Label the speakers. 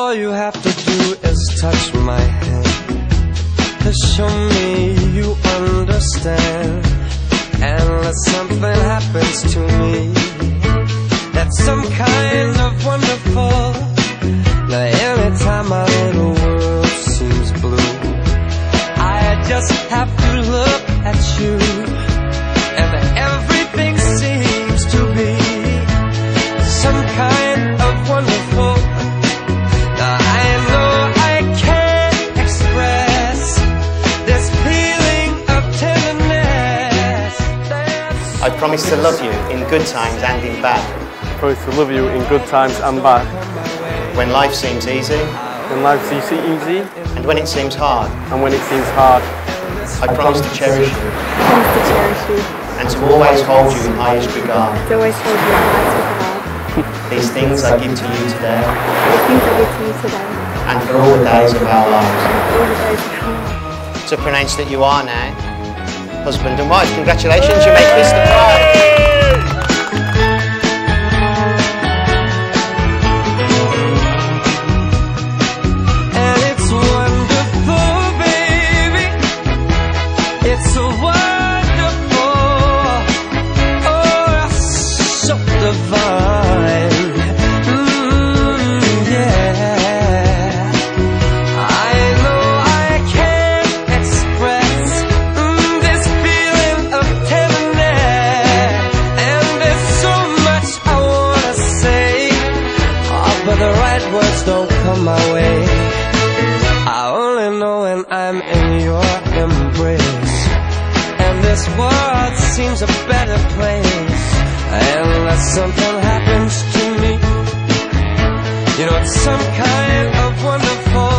Speaker 1: All you have to do is touch my hand to show me you understand. And unless something happens to me that's some kind of wonderful, now anytime my little world seems blue, I just have to look at you, and everything seems to be some kind of wonderful. Now I know I can't express this feeling of tenderness.
Speaker 2: I promise to love you in good times and in bad.
Speaker 3: I promise to love you in good times and bad.
Speaker 2: When life seems easy.
Speaker 3: When life seems easy.
Speaker 2: And when it seems hard.
Speaker 3: And when it seems hard.
Speaker 2: I promise to cherish you.
Speaker 4: I promise to cherish you.
Speaker 2: And to always hold you in highest regard.
Speaker 4: To always hold you in highest regard.
Speaker 2: These things I give to you today.
Speaker 4: These things I give to you today.
Speaker 2: And for all the days of our lives.
Speaker 4: And for all the days of our lives.
Speaker 2: To pronounce that you are now husband and wife. Congratulations, you make this the bride.
Speaker 1: It's so wonderful, oh, so divine, yeah. I know I can't express this feeling of tenderness, and there's so much I wanna say, but the right words don't come my way. I only know when I'm in your embrace, and this world seems a better place. Unless something happens to me, you know, it's some kind of wonderful.